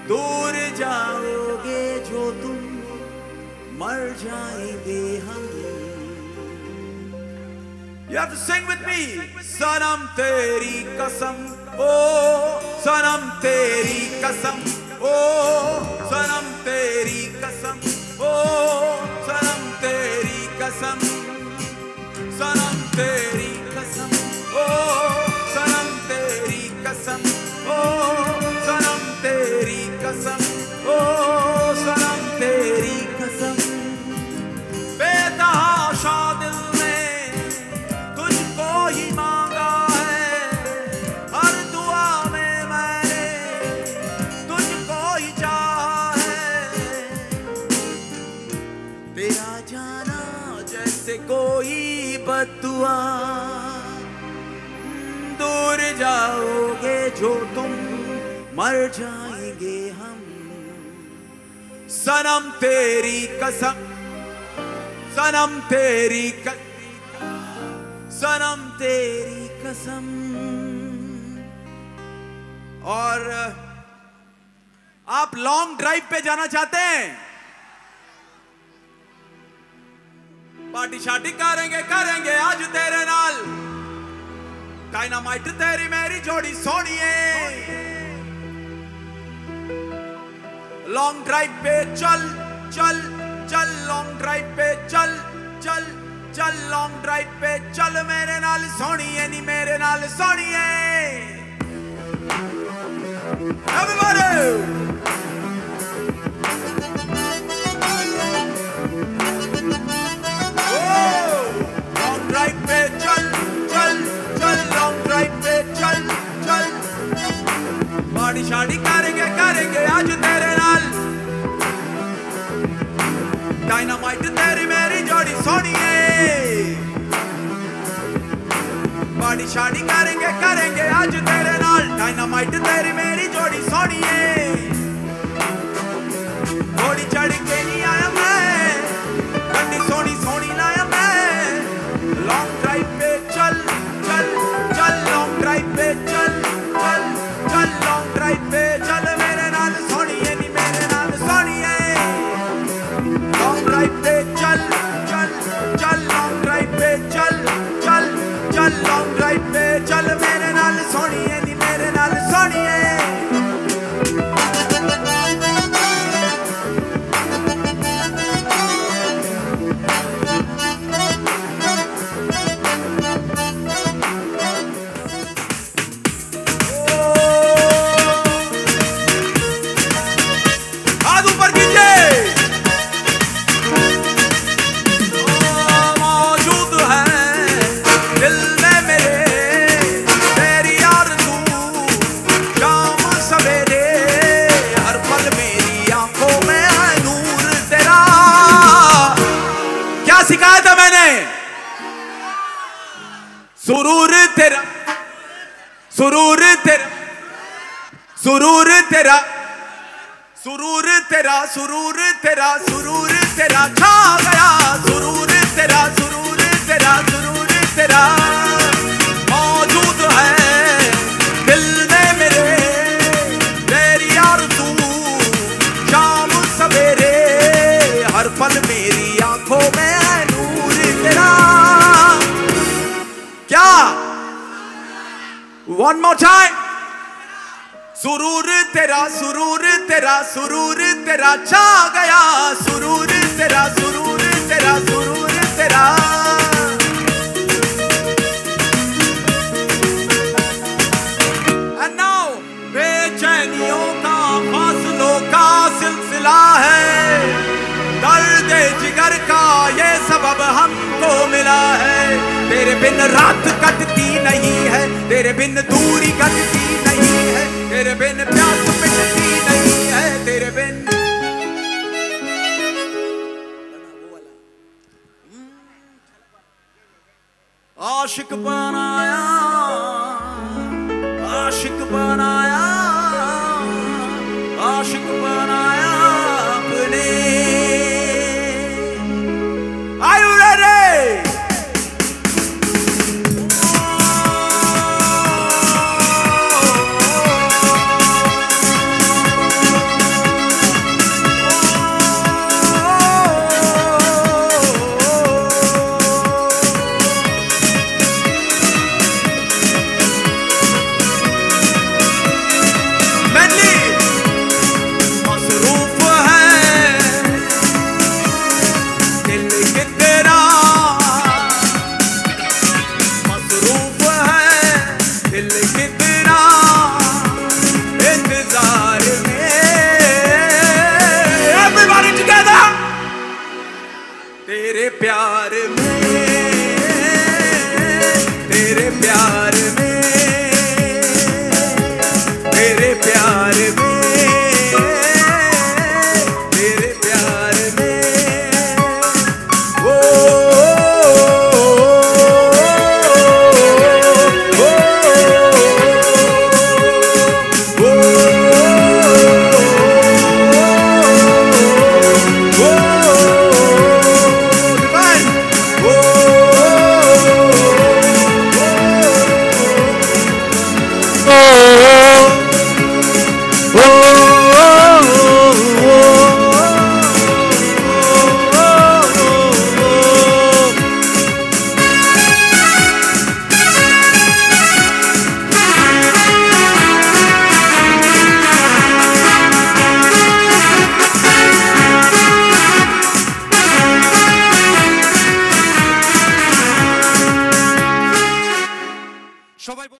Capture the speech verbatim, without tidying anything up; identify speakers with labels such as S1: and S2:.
S1: दूर जाओगे जो तुम, मर जाएंगे हम। You have to sing with me. सनम तेरी कसम, ओ सनम तेरी कसम, ओ सनम तेरी कसम, ओ सनम तेरी कसम, सनम तेरी कसम, ओ सनम तेरी कसम, ओ सनम तेरी कसम, ओ सनम तेरी कसम। बेतहाशा दिल ने तुझको ही मांगा है, हर दुआ में मैंने तुझको ही चाहा है। तेरा जाना जैसे कोई बद्दुआ, दूर जाओगे जो तुम, मर जाएंगे हम। सनम तेरी कसम, सनम तेरी कसम, सनम तेरी कसम। और आप लॉन्ग ड्राइव पे जाना चाहते हैं? पार्टी शार्टी करेंगे करेंगे आज तेरे नाल, डायनामाइट तेरी मेरी जोड़ी सोनिए। लॉन्ग ड्राइव पे चल चल चल, लॉन्ग ड्राइव पे चल चल चल, लॉन्ग ड्राइव पे चल मेरे नाल सोनिए, नी मेरे नाल सोनिए। Everybody! लॉन्ग ड्राइव पे चल चल चल, लॉन्ग ड्राइव पे चल चल, पार्टी शार्टी करेंगे करेंगे आज तेरे नाल, डायनामाइट तेरी मेरी जोड़ी सोनिए। पार्टी शार्टी करेंगे करेंगे आज तेरे नाल, डायनामाइट तेरी मेरी जोड़ी सोनिए। घोड़ी चढ़ के नहीं आया मैं, गड्डी सोनी सोनी लाया मैं। लॉन्ग ड्राइव पे चल चल चल, लॉन्ग ड्राइव पे चल चल चल, लॉन्ग ड्राइव पे चल मेरे नाल सोनिए, नी मेरे नाल सोनिए। लॉन्ग ड्राइव पे चल चल चल, लॉन्ग ड्राइव पे चल चल चल, लॉन्ग ड्राइव पे चल मेरे नाल सोनिए, नी मेरे नाल सोनिए। सिखाया था मैंने, सुरूर तेरा सुरूर तेरा सुरूर तेरा सुरूर तेरा सुरूर तेरा सुरूर तेरा छा गया, सुरूर तेरा सुरूर तेरा सुरूर तेरा मौजूद है दिल में मेरे, तेरी आरज़ू शाम सवेरे, हर पल मेरी आंखों में क्या। One more time. सुरूर तेरा सुरूर तेरा सुरूर तेरा छा गया, सुरूर तेरा सुरूर तेरा सुरूर तेरा। And now बेचैनियों का फासलों का सिलसिला है, दर्द जिगर का ये सबब हमको मिला है। तेरे बिन रात कटती नहीं है, तेरे बिन दूरी कटती नहीं है, तेरे बिन प्यास मिटती नहीं है, तेरे बिन। आशिक बनाया आशिक बनाया आशिक बनाया अपने। Are you ready?
S2: সবাই